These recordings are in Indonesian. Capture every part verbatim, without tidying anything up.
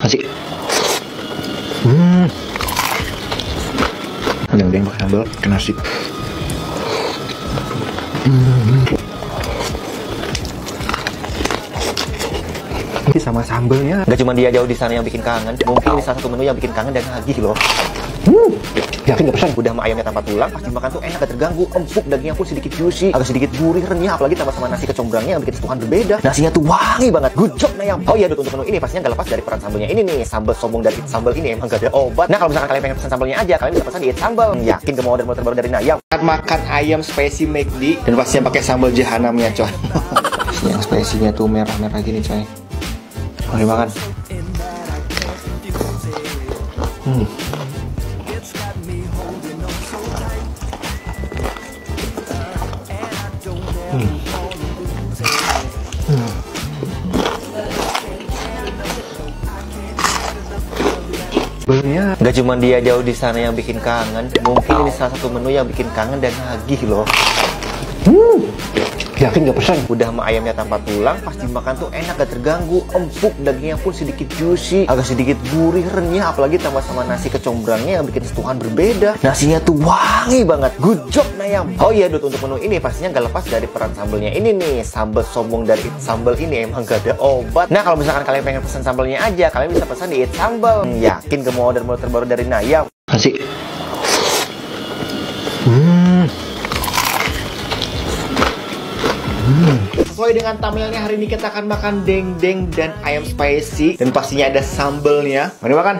Kasih. Hmm. Deng-deng pakai sambal ke nasi. Hmm. Ini sama sambelnya. Gak cuma dia jauh di sana yang bikin kangen, mungkin ini salah satu menu yang bikin kangen dan nagih loh. Hmm. Yakin gak pesan? Udah mah ayamnya tanpa tulang, pasti makan tuh enak, gak terganggu, empuk, dagingnya pun sedikit juicy, agak sedikit gurih, renyah, apalagi tambah sama nasi kecombrangnya yang bikin sentuhan berbeda. Nasinya tuh wangi banget, good job Nayam. Oh iya, untuk menu ini pastinya gak lepas dari peran sambelnya ini nih, sambal sombong dari Eat Sambal ini emang gak ada obat. Nah kalau misalkan kalian pengen pesan sambalnya aja, kalian bisa pesan di Eat Sambal. Yakin gak mau order terbaru dari Nayam? Makan ayam spicy McD dan pastinya pakai sambal jahanamnya coy. Yang spicy-nya tuh merah-merah gini coy. Mari makan. Hmm. Hmm. Hmm. Sebenarnya Gak cuma dia jauh di sana yang bikin kangen, mungkin ini salah satu menu yang bikin kangen dan nagih loh. Hmm. Yakin gak pesan? Udah mah ayamnya tanpa tulang, pasti makan tuh enak, gak terganggu, empuk, dagingnya pun sedikit juicy, agak sedikit gurih, renyah, apalagi tambah sama nasi kecombrangnya yang bikin sentuhan berbeda. Nasinya tuh wangi banget, good job Nayam. Oh iya, Dut, untuk menu ini pastinya gak lepas dari peran sambelnya ini nih, sambal sombong dari Eat Sambal ini emang gak ada obat. Nah kalau misalkan kalian pengen pesan sambalnya aja, kalian bisa pesan di Eat Sambal. Hmm, yakin gak mau order menu terbaru dari Nayam? Kasih. Hmm. Hmm. Sesuai dengan thumbnailnya, hari ini kita akan makan deng-deng dan ayam spicy. Dan pastinya ada sambelnya. Mari makan.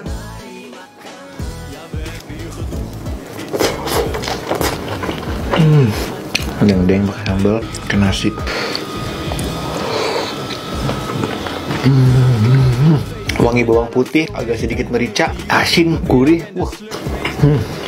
Hmm. Deng-deng pakai sambal ke nasi. Hmm. Wangi bawang putih, agak sedikit merica, asin, gurih. Wah. Hmm.